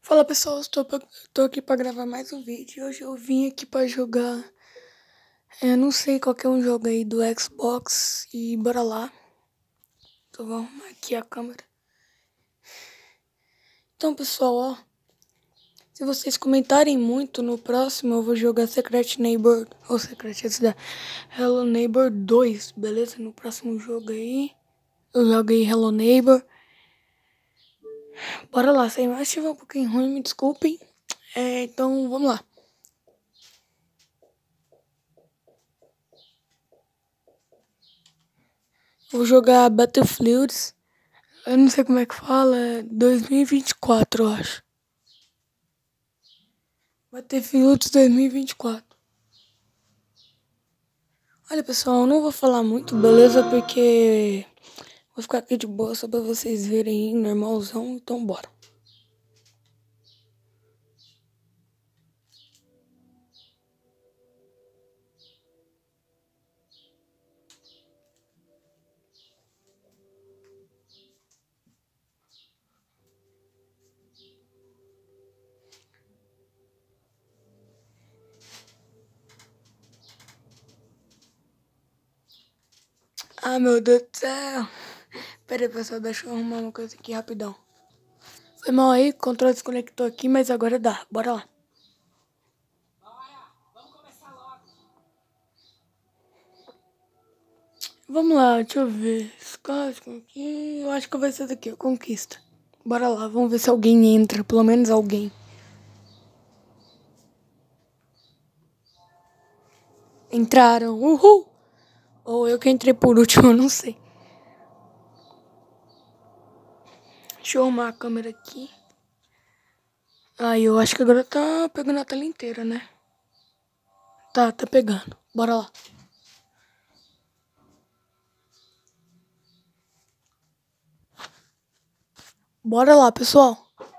Fala pessoal, tô aqui pra gravar mais um vídeo e hoje eu vim aqui pra jogar. Eu não sei qual que é um jogo aí do Xbox e bora lá. Então vamos arrumar aqui a câmera. Então pessoal, ó, se vocês comentarem muito no próximo eu vou jogar Secret Neighbor, ou Secret da Hello Neighbor 2, beleza? No próximo jogo aí eu joguei Hello Neighbor. Bora lá, sem mais, se tiver um pouquinho ruim, me desculpem. Então vamos lá. Vou jogar Battlefields. Eu não sei como é que fala, é 2024, eu acho. Battlefield 2024. Olha, pessoal, eu não vou falar muito, beleza? Porque vou ficar aqui de boa só pra vocês verem aí, normalzão. Então, bora. Ah, meu Deus do céu. Pera aí, pessoal, deixa eu arrumar uma coisa aqui rapidão. Foi mal aí, o controle desconectou aqui, mas agora dá. Bora lá. Vamos lá, deixa eu ver. Aqui, eu acho que vai ser daqui, a Conquista. Bora lá, vamos ver se alguém entra, pelo menos alguém. Entraram, uhul! Ou eu que entrei por último, eu não sei. Deixa eu arrumar a câmera aqui. Aí, eu acho que agora tá pegando a tela inteira, né? Tá pegando. Bora lá. Bora lá, pessoal.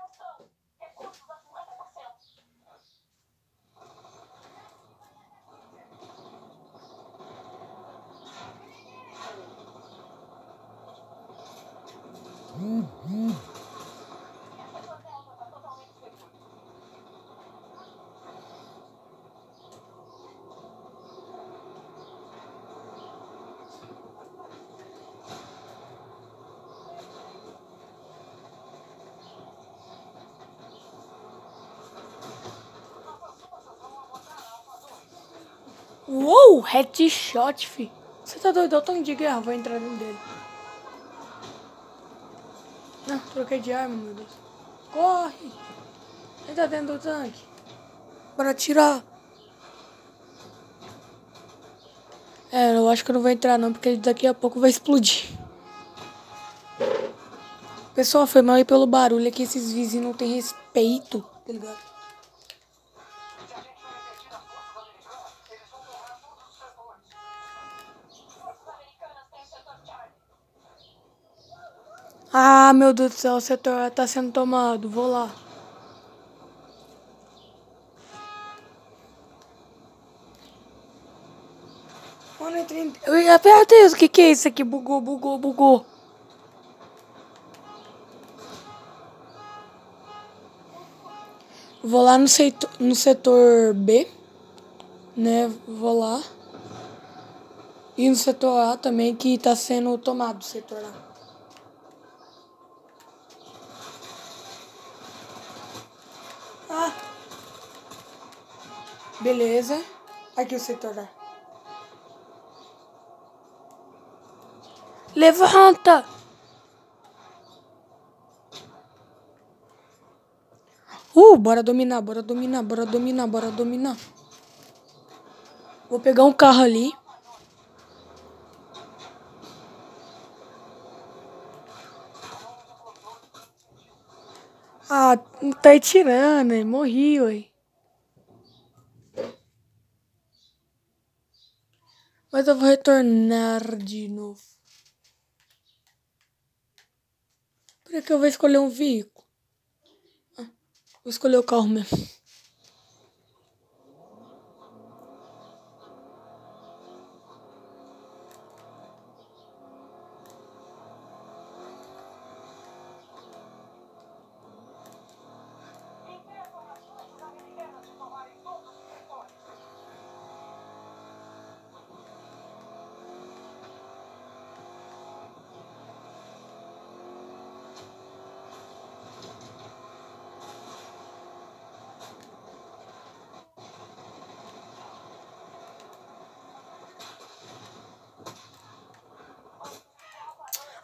Uou, headshot, fi. Você tá doido? Eu tô de guerra, vou entrar dentro dele. Não, troquei de arma, meu Deus. Corre! Ele tá dentro do tanque. Bora atirar. Eu acho que eu não vou entrar não, porque daqui a pouco vai explodir. Pessoal, foi mal aí pelo barulho, é que esses vizinhos não tem respeito, tá ligado? Ah, meu Deus do céu, o setor tá sendo tomado. Vou lá. Mano, meu Deus, o que é isso aqui? Bugou. Vou lá no setor B, né? Vou lá. E no setor A também, que tá sendo tomado o setor A. Ah, beleza. Aqui o setor A. Levanta! Bora dominar. Vou pegar um carro ali. Ah, tá tirando, hein? Morri, ué. Mas eu vou retornar de novo. Por que eu vou escolher um veículo? Vou escolher o carro mesmo.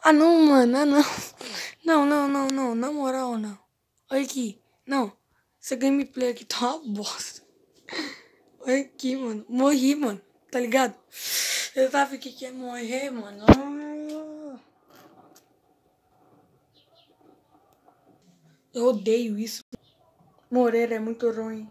Ah, não, mano. Ah, não. Não, não, não, não. Na moral, não. Olha aqui. Não. Essa gameplay aqui tá uma bosta. Olha aqui, mano. Morri, mano. Tá ligado? Eu tava aqui que ia morrer, mano. Eu odeio isso. Moreira é muito ruim.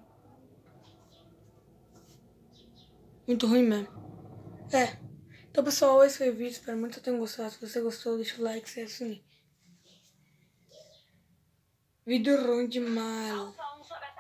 Muito ruim mesmo. É. Então, pessoal, esse foi o vídeo. Espero muito que tenham gostado. Se você gostou, deixa o like, se é assim. Vídeo ruim demais.